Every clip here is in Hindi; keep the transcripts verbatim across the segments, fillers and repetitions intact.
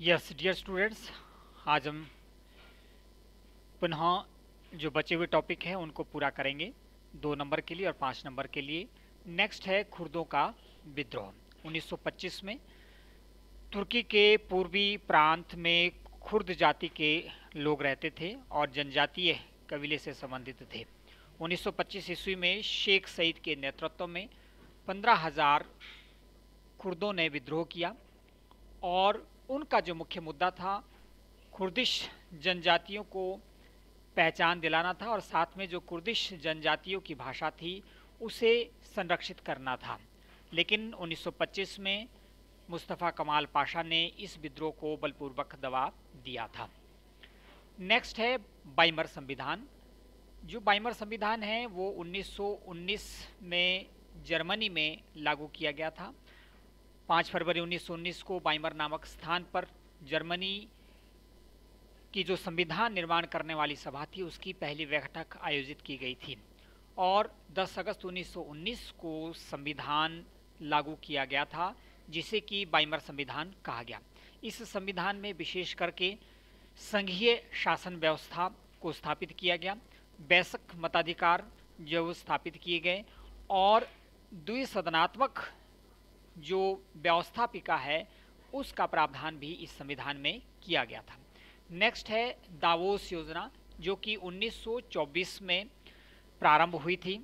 यस डियर स्टूडेंट्स, आज हम पुनः जो बचे हुए टॉपिक हैं उनको पूरा करेंगे, दो नंबर के लिए और पाँच नंबर के लिए। नेक्स्ट है खुर्दों का विद्रोह। उन्नीस सौ पच्चीस में तुर्की के पूर्वी प्रांत में खुर्द जाति के लोग रहते थे और जनजातीय कबीले से संबंधित थे। उन्नीस सौ पच्चीस ईस्वी में शेख सईद के नेतृत्व में पंद्रह हजार खुर्दों ने विद्रोह किया और उनका जो मुख्य मुद्दा था कुर्दिश जनजातियों को पहचान दिलाना था और साथ में जो कुर्दिश जनजातियों की भाषा थी उसे संरक्षित करना था। लेकिन उन्नीस सौ पच्चीस में मुस्तफ़ा कमाल पाशा ने इस विद्रोह को बलपूर्वक दबा दिया था। नेक्स्ट है बाइमर संविधान। जो बाइमर संविधान है वो उन्नीस सौ उन्नीस में जर्मनी में लागू किया गया था। पाँच फरवरी उन्नीस सौ उन्नीस को बाइमर नामक स्थान पर जर्मनी की जो संविधान निर्माण करने वाली सभा थी उसकी पहली बैठक आयोजित की गई थी और दस अगस्त उन्नीस सौ उन्नीस को संविधान लागू किया गया था, जिसे कि बाइमर संविधान कहा गया। इस संविधान में विशेष करके संघीय शासन व्यवस्था को स्थापित किया गया, वैश्विक मताधिकार जो स्थापित किए गए और द्विसदनात्मक जो व्यवस्थापिका है उसका प्रावधान भी इस संविधान में किया गया था। नेक्स्ट है दावोस योजना, जो कि उन्नीस सौ चौबीस में प्रारंभ हुई थी।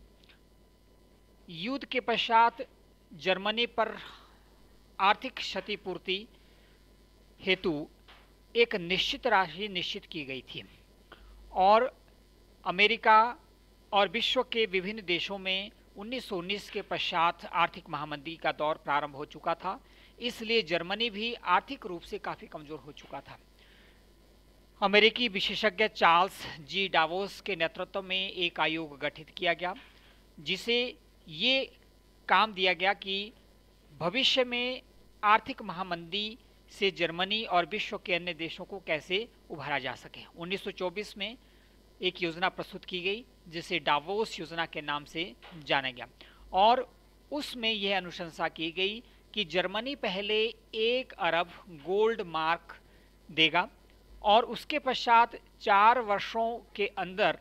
युद्ध के पश्चात जर्मनी पर आर्थिक क्षतिपूर्ति हेतु एक निश्चित राशि निश्चित की गई थी और अमेरिका और विश्व के विभिन्न देशों में उन्नीस सौ उन्नीस के पश्चात आर्थिक महामंदी का दौर प्रारंभ हो चुका था, इसलिए जर्मनी भी आर्थिक रूप से काफ़ी कमज़ोर हो चुका था। अमेरिकी विशेषज्ञ चार्ल्स जी डावोस के नेतृत्व में एक आयोग गठित किया गया, जिसे ये काम दिया गया कि भविष्य में आर्थिक महामंदी से जर्मनी और विश्व के अन्य देशों को कैसे उभारा जा सके। उन्नीस सौ चौबीस में एक योजना प्रस्तुत की गई जिसे डावोस योजना के नाम से जाना गया और उसमें यह अनुशंसा की गई कि जर्मनी पहले एक अरब गोल्ड मार्क देगा और उसके पश्चात चार वर्षों के अंदर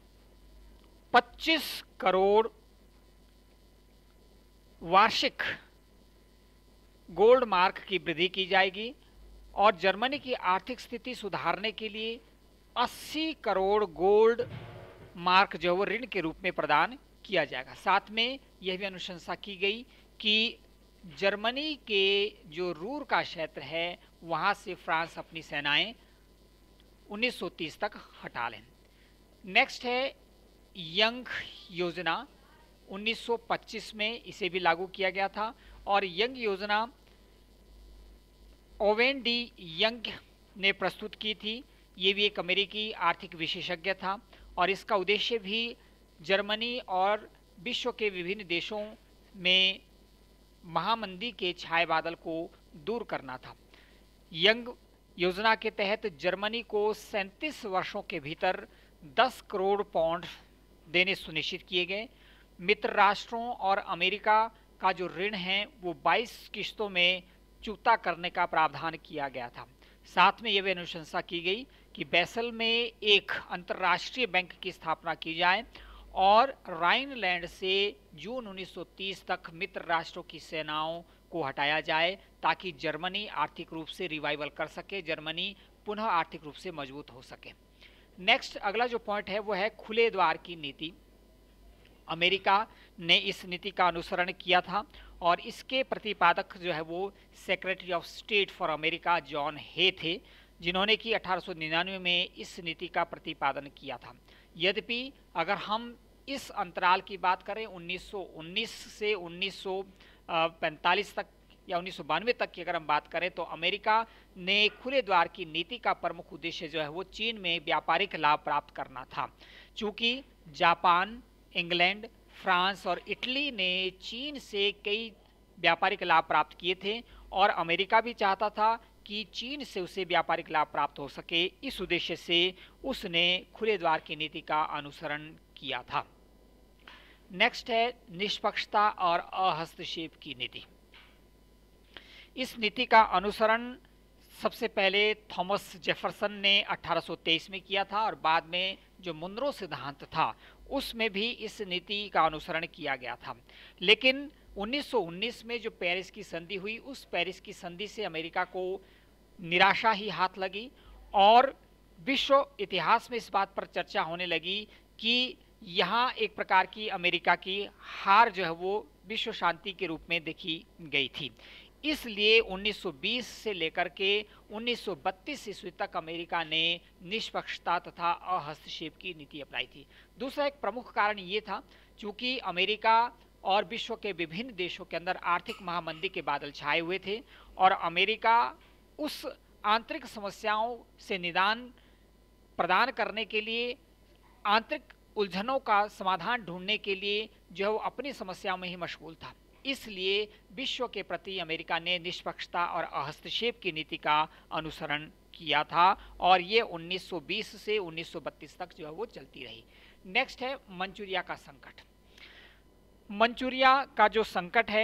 पच्चीस करोड़ वार्षिक गोल्ड मार्क की वृद्धि की जाएगी और जर्मनी की आर्थिक स्थिति सुधारने के लिए अस्सी करोड़ गोल्ड मार्क जो वो ऋण के रूप में प्रदान किया जाएगा। साथ में यह भी अनुशंसा की गई कि जर्मनी के जो रूर का क्षेत्र है वहां से फ्रांस अपनी सेनाएं उन्नीस सौ तीस तक हटा लें। नेक्स्ट है यंग योजना। उन्नीस सौ पच्चीस में इसे भी लागू किया गया था और यंग योजना ओवेन डी यंग ने प्रस्तुत की थी। ये भी एक अमेरिकी आर्थिक विशेषज्ञ था और इसका उद्देश्य भी जर्मनी और विश्व के विभिन्न देशों में महामंदी के छाए बादल को दूर करना था। यंग योजना के तहत जर्मनी को सैंतीस वर्षों के भीतर दस करोड़ पाउंड देने सुनिश्चित किए गए। मित्र राष्ट्रों और अमेरिका का जो ऋण है वो बाईस किश्तों में चुकता करने का प्रावधान किया गया था। साथ में यह भी अनुशंसा की गई कि बैसल में एक अंतर्राष्ट्रीय बैंक की स्थापना की जाए और राइनलैंड से जून उन्नीस सौ तीस तक मित्र राष्ट्रों की सेनाओं को हटाया जाए ताकि जर्मनी आर्थिक रूप से रिवाइवल कर सके, जर्मनी पुनः आर्थिक रूप से मजबूत हो सके। नेक्स्ट अगला जो पॉइंट है वो है खुले द्वार की नीति। अमेरिका ने इस नीति का अनुसरण किया था और इसके प्रतिपादक जो है वो secretary of state for America John Hay थे, जिन्होंने कि अठारह सौ निन्यानवे में इस नीति का प्रतिपादन किया था। यद्यपि अगर हम इस अंतराल की बात करें उन्नीस सौ उन्नीस से उन्नीस सौ पैंतालीस तक या उन्नीस सौ बानवे तक की अगर हम बात करें तो अमेरिका ने खुले द्वार की नीति का प्रमुख उद्देश्य जो है वो चीन में व्यापारिक लाभ प्राप्त करना था। चूँकि जापान, इंग्लैंड, फ्रांस और इटली ने चीन से कई व्यापारिक लाभ प्राप्त किए थे और अमेरिका भी चाहता था कि चीन से उसे व्यापारिक लाभ प्राप्त हो सके। इस उद्देश्य से उसने खुले द्वार की नीति का अनुसरण किया था। नेक्स्ट है निष्पक्षता और अहस्तक्षेप की नीति। इस नीति का अनुसरण सबसे पहले थॉमस जेफरसन ने अठारह सौ तेईस में किया था और बाद में जो मुनरो सिद्धांत था उसमें भी इस नीति का अनुसरण किया गया था। लेकिन उन्नीस सौ उन्नीस में जो पेरिस की संधि हुई, उस पेरिस की संधि से अमेरिका को निराशा ही हाथ लगी और विश्व इतिहास में इस बात पर चर्चा होने लगी कि यहाँ एक प्रकार की अमेरिका की हार जो है वो विश्व शांति के रूप में देखी गई थी। इसलिए उन्नीस सौ बीस से लेकर के उन्नीस सौ बत्तीस ईस्वी तक अमेरिका ने निष्पक्षता तथा अहस्तक्षेप की नीति अपनाई थी। दूसरा एक प्रमुख कारण ये था, चूंकि अमेरिका और विश्व के विभिन्न देशों के अंदर आर्थिक महामंदी के बादल छाए हुए थे और अमेरिका उस आंतरिक समस्याओं से निदान प्रदान करने के लिए, आंतरिक उलझनों का समाधान ढूंढने के लिए जो है वो अपनी समस्याओं में ही मशगूल था। इसलिए विश्व के प्रति अमेरिका ने निष्पक्षता और हस्तक्षेप की नीति का अनुसरण किया था और ये उन्नीस सौ बीस से उन्नीस सौ बत्तीस तक जो है वो चलती रही। नेक्स्ट है मंचूरिया का संकट। मंचूरिया का जो संकट है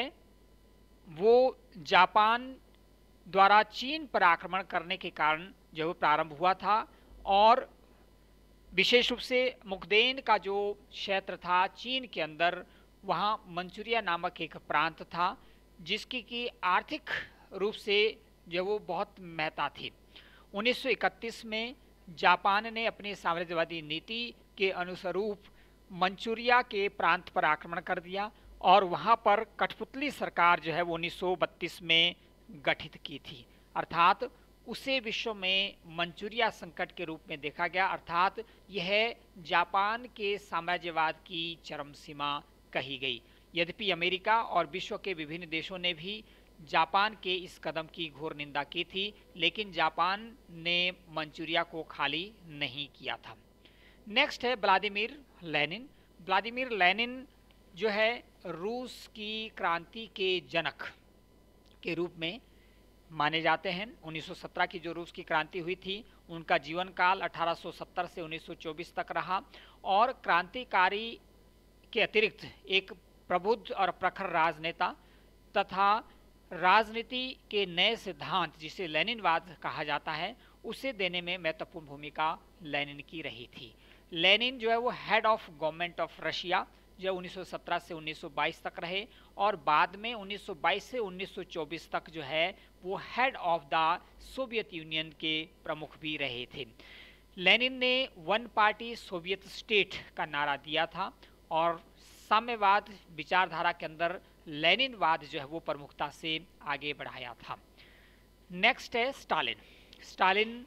वो जापान द्वारा चीन पर आक्रमण करने के कारण जो प्रारंभ हुआ था और विशेष रूप से मुकदेन का जो क्षेत्र था चीन के अंदर, वहाँ मंचूरिया नामक एक प्रांत था जिसकी की आर्थिक रूप से जो वो बहुत महत्ता थी। उन्नीस सौ इकतीस में जापान ने अपनी साम्राज्यवादी नीति के अनुसारूप मंचूरिया के प्रांत पर आक्रमण कर दिया और वहाँ पर कठपुतली सरकार जो है वो उन्नीस सौ बत्तीस में गठित की थी। अर्थात उसे विश्व में मंचूरिया संकट के रूप में देखा गया, अर्थात यह जापान के साम्राज्यवाद की चरम सीमा कही गई। यद्यपि अमेरिका और विश्व के विभिन्न देशों ने भी जापान के इस कदम की घोर निंदा की थी, लेकिन जापान ने मंचूरिया को खाली नहीं किया था। नेक्स्ट है व्लादिमीर लेनिन। व्लादिमीर लेनिन जो है रूस की क्रांति के जनक के रूप में माने जाते हैं। उन्नीस सौ सत्रह की जो रूस की क्रांति हुई थी उनका जीवन काल अठारह सौ सत्तर से उन्नीस सौ चौबीस तक रहा और क्रांतिकारी के अतिरिक्त एक प्रबुद्ध और प्रखर राजनेता तथा राजनीति के नए सिद्धांत जिसे लेनिनवाद कहा जाता है उसे देने में महत्वपूर्ण भूमिका लेनिन की रही थी। लेनिन जो है वो head of government of Russia जो उन्नीस सौ सत्रह से उन्नीस सौ बाईस तक रहे और बाद में उन्नीस सौ बाईस से उन्नीस सौ चौबीस तक जो है वो head of the Soviet Union के प्रमुख भी रहे थे। लेनिन ने वन पार्टी सोवियत स्टेट का नारा दिया था और साम्यवाद विचारधारा के अंदर लेनिनवाद जो है वो प्रमुखता से आगे बढ़ाया था। नेक्स्ट है स्टालिन। स्टालिन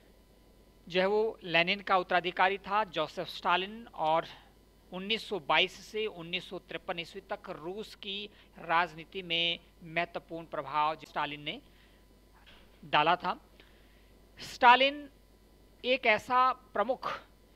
जो है वो लेनिन का उत्तराधिकारी था, जोसेफ स्टालिन, और उन्नीस सौ बाईस से उन्नीस सौ तिरपन ईस्वी तक रूस की राजनीति में महत्वपूर्ण प्रभाव स्टालिन ने डाला था। स्टालिन एक ऐसा प्रमुख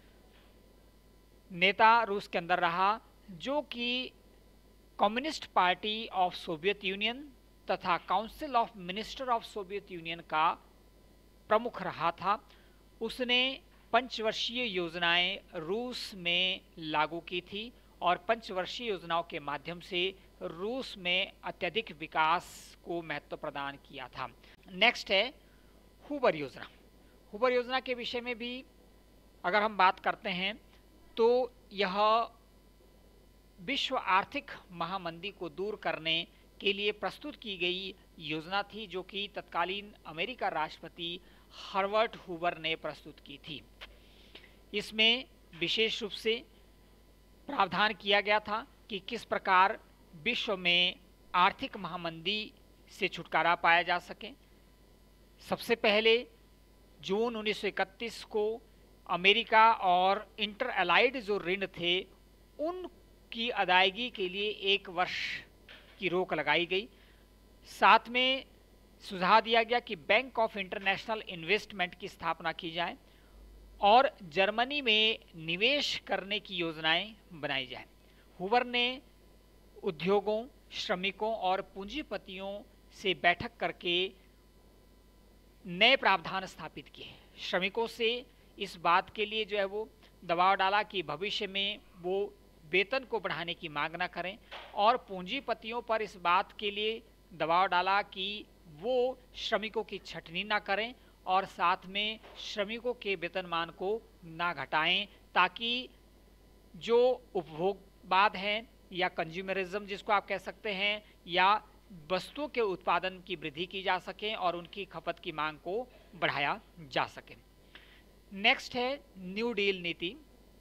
नेता रूस के अंदर रहा जो कि communist party of Soviet Union तथा council of minister of Soviet Union का प्रमुख रहा था। उसने पंचवर्षीय योजनाएं रूस में लागू की थी और पंचवर्षीय योजनाओं के माध्यम से रूस में अत्यधिक विकास को महत्व प्रदान किया था। नेक्स्ट है हुबर योजना। हुबर योजना के विषय में भी अगर हम बात करते हैं तो यह विश्व आर्थिक महामंदी को दूर करने के लिए प्रस्तुत की गई योजना थी जो कि तत्कालीन अमेरिका राष्ट्रपति हर्बर्ट हुबर ने प्रस्तुत की थी। इसमें विशेष रूप से प्रावधान किया गया था कि किस प्रकार विश्व में आर्थिक महामंदी से छुटकारा पाया जा सके। सबसे पहले जून उन्नीस सौ इकतीस को अमेरिका और इंटर अलाइड जो ऋण थे उनकी अदायगी के लिए एक वर्ष की रोक लगाई गई। साथ में सुझाव दिया गया कि बैंक ऑफ इंटरनेशनल इन्वेस्टमेंट की स्थापना की जाए और जर्मनी में निवेश करने की योजनाएं बनाई जाए। हुबर ने उद्योगों, श्रमिकों और पूंजीपतियों से बैठक करके नए प्रावधान स्थापित किए। श्रमिकों से इस बात के लिए जो है वो दबाव डाला कि भविष्य में वो वेतन को बढ़ाने की मांग न करें और पूंजीपतियों पर इस बात के लिए दबाव डाला कि वो श्रमिकों की छटनी ना करें और साथ में श्रमिकों के वेतनमान को ना घटाएं, ताकि जो उपभोगवाद है या कंज्यूमरिज्म जिसको आप कह सकते हैं, या वस्तुओं के उत्पादन की वृद्धि की जा सके और उनकी खपत की मांग को बढ़ाया जा सके। नेक्स्ट है न्यू डील नीति।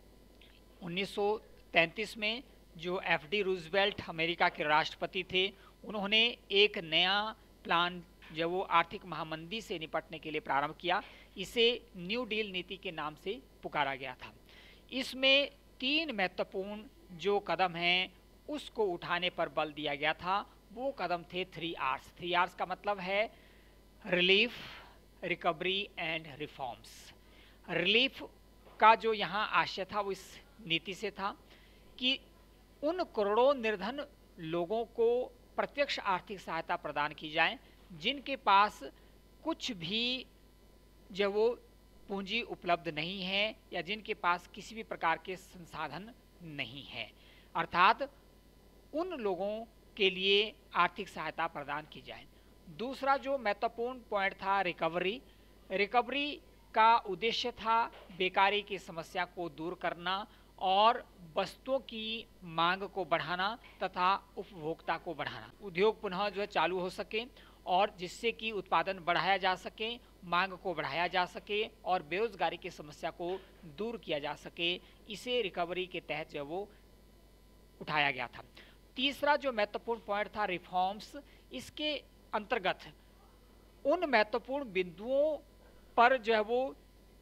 उन्नीस सौ तैंतीस में जो एफ डी रूजवेल्ट अमेरिका के राष्ट्रपति थे, उन्होंने एक नया प्लान जब वो आर्थिक महामंदी से निपटने के लिए प्रारंभ किया, इसे न्यू डील नीति के नाम से पुकारा गया था। इसमें तीन महत्वपूर्ण जो कदम हैं उसको उठाने पर बल दिया गया था। वो कदम थे थ्री आर्स। थ्री आर्स का मतलब है relief, recovery and reforms. Relief का जो यहाँ आशय था वो इस नीति से था कि उन करोड़ों निर्धन लोगों को प्रत्यक्ष आर्थिक सहायता प्रदान की जाए जिनके पास कुछ भी जो वो पूंजी उपलब्ध नहीं है या जिनके पास किसी भी प्रकार के संसाधन नहीं है, अर्थात उन लोगों के लिए आर्थिक सहायता प्रदान की जाए। दूसरा जो महत्वपूर्ण पॉइंट था रिकवरी। रिकवरी का उद्देश्य था बेकारी की समस्या को दूर करना और वस्तुओं की मांग को बढ़ाना तथा उपभोक्ता को बढ़ाना। उद्योग पुनः जो है चालू हो सके और जिससे कि उत्पादन बढ़ाया जा सके, मांग को बढ़ाया जा सके और बेरोजगारी की समस्या को दूर किया जा सके, इसे रिकवरी के तहत जो वो उठाया गया था। तीसरा जो महत्वपूर्ण पॉइंट था रिफॉर्म्स। इसके अंतर्गत उन महत्वपूर्ण बिंदुओं पर जो है वो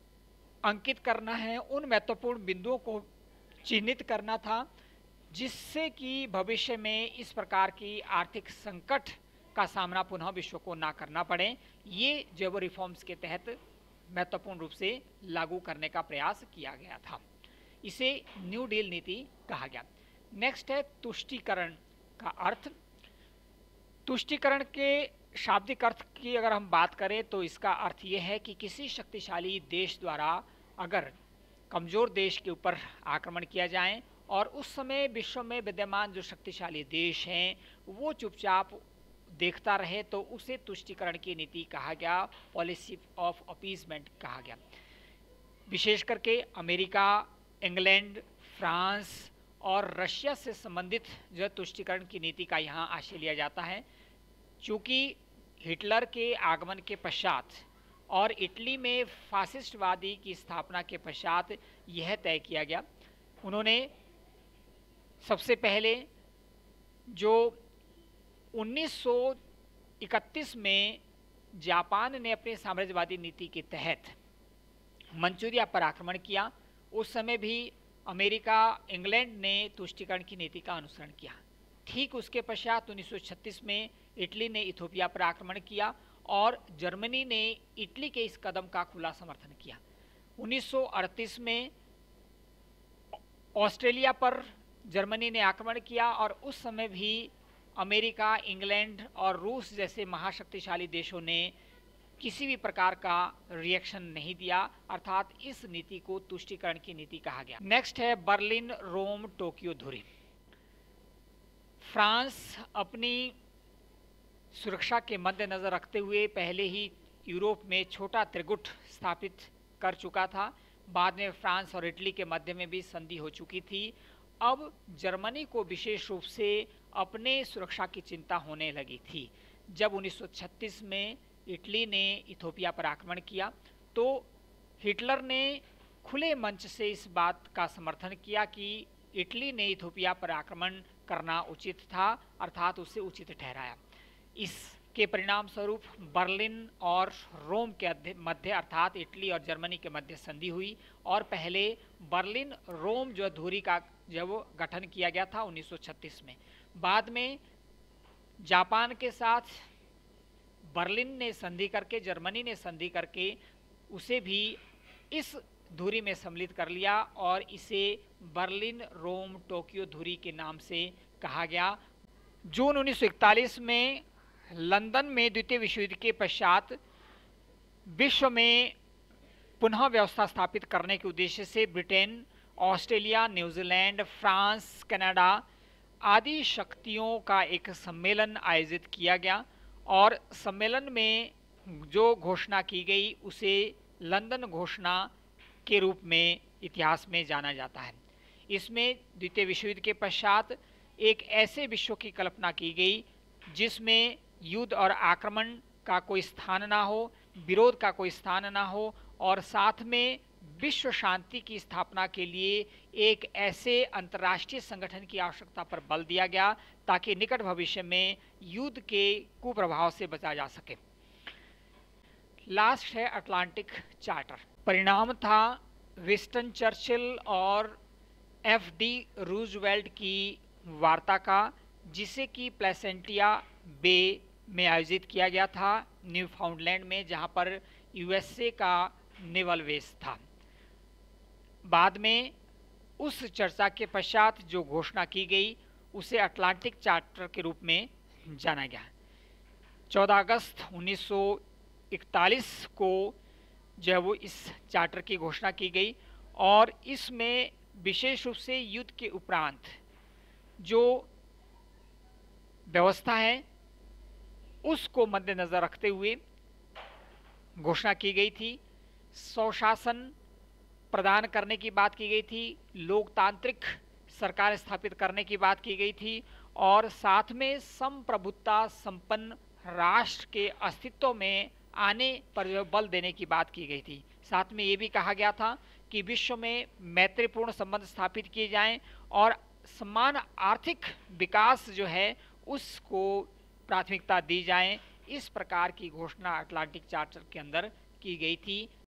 अंकित करना है, उन महत्वपूर्ण बिंदुओं को चिन्हित करना था जिससे कि भविष्य में इस प्रकार की आर्थिक संकट का सामना पुनः विश्व को ना करना पड़े। ये जो वो रिफॉर्म्स के तहत महत्वपूर्ण रूप से लागू करने का प्रयास किया गया था। इसे न्यू डील नीति कहा गया। नेक्स्ट है तुष्टीकरण का अर्थ। तुष्टीकरण के शाब्दिक अर्थ की अगर हम बात करें तो इसका अर्थ ये है कि किसी शक्तिशाली देश द्वारा अगर कमज़ोर देश के ऊपर आक्रमण किया जाए और उस समय विश्व में विद्यमान जो शक्तिशाली देश हैं वो चुपचाप देखता रहे तो उसे तुष्टीकरण की नीति कहा गया, पॉलिसी ऑफ अपीजमेंट कहा गया। विशेष करके अमेरिका, इंग्लैंड, फ्रांस और रशिया से संबंधित जो तुष्टीकरण की नीति का यहाँ आशय लिया जाता है। चूँकि हिटलर के आगमन के पश्चात और इटली में फासिस्टवादी की स्थापना के पश्चात यह तय किया गया। उन्होंने सबसे पहले जो उन्नीस सौ इकतीस में जापान ने अपने साम्राज्यवादी नीति के तहत मंचूरिया पर आक्रमण किया, उस समय भी अमेरिका, इंग्लैंड ने तुष्टीकरण की नीति का अनुसरण किया। ठीक उसके पश्चात उन्नीस सौ छत्तीस में इटली ने इथोपिया पर आक्रमण किया और जर्मनी ने इटली के इस कदम का खुला समर्थन किया। उन्नीस सौ अड़तीस में ऑस्ट्रेलिया पर जर्मनी ने आक्रमण किया और उस समय भी अमेरिका, इंग्लैंड और रूस जैसे महाशक्तिशाली देशों ने किसी भी प्रकार का रिएक्शन नहीं दिया, अर्थात इस नीति को तुष्टीकरण की नीति कहा गया। नेक्स्ट है बर्लिन, रोम, टोक्यो धुरी। फ्रांस अपनी सुरक्षा के मद्देनजर रखते हुए पहले ही यूरोप में छोटा त्रिगुट स्थापित कर चुका था। बाद में फ्रांस और इटली के मध्य में भी संधि हो चुकी थी। अब जर्मनी को विशेष रूप से अपने सुरक्षा की चिंता होने लगी थी। जब उन्नीस सौ छत्तीस में इटली ने इथोपिया पर आक्रमण किया तो हिटलर ने खुले मंच से इस बात का समर्थन किया कि इटली ने इथोपिया पर आक्रमण करना उचित था, अर्थात उसे उचित ठहराया। इसके परिणाम स्वरूप बर्लिन और रोम के मध्य अर्थात इटली और जर्मनी के मध्य संधि हुई और पहले बर्लिन रोम जो धुरी का जब वो गठन किया गया था उन्नीस सौ छत्तीस में। बाद में जापान के साथ बर्लिन ने संधि करके, जर्मनी ने संधि करके उसे भी इस धुरी में सम्मिलित कर लिया और इसे बर्लिन रोम टोक्यो धुरी के नाम से कहा गया। जून उन्नीस सौ इकतालीस में लंदन में द्वितीय विश्व युद्ध के पश्चात विश्व में पुनः व्यवस्था स्थापित करने के उद्देश्य से Britain, Australia, New Zealand, France, Canada आदि शक्तियों का एक सम्मेलन आयोजित किया गया और सम्मेलन में जो घोषणा की गई उसे लंदन घोषणा के रूप में इतिहास में जाना जाता है। इसमें द्वितीय विश्व युद्ध के पश्चात एक ऐसे विश्व की कल्पना की गई जिसमें युद्ध और आक्रमण का कोई स्थान ना हो, विरोध का कोई स्थान ना हो, और साथ में विश्व शांति की स्थापना के लिए एक ऐसे अंतर्राष्ट्रीय संगठन की आवश्यकता पर बल दिया गया ताकि निकट भविष्य में युद्ध के कुप्रभाव से बचा जा सके। लास्ट है अटलांटिक चार्टर। परिणाम था विंस्टन चर्चिल और एफ डी रूजवेल्ट की वार्ता का, जिसे कि प्लेसेंटिया बे में आयोजित किया गया था, न्यूफाउंडलैंड में, जहां पर यूएसए का नेवल बेस था। बाद में उस चर्चा के पश्चात जो घोषणा की गई उसे अटलांटिक चार्टर के रूप में जाना गया। चौदह अगस्त उन्नीस सौ इकतालीस को जो है वो इस चार्टर की घोषणा की गई, और इसमें विशेष रूप से युद्ध के उपरांत जो व्यवस्था है उसको मद्देनजर रखते हुए घोषणा की गई थी। स्वशासन प्रदान करने की बात की गई थी, लोकतांत्रिक सरकार स्थापित करने की बात की गई थी, और साथ में संप्रभुता संपन्न राष्ट्र के अस्तित्व में आने पर बल देने की बात की गई थी। साथ में ये भी कहा गया था कि विश्व में मैत्रीपूर्ण संबंध स्थापित किए जाएं और समान आर्थिक विकास जो है उसको प्राथमिकता दी जाए। इस प्रकार की घोषणा अटलांटिक चार्टर के अंदर की गई थी।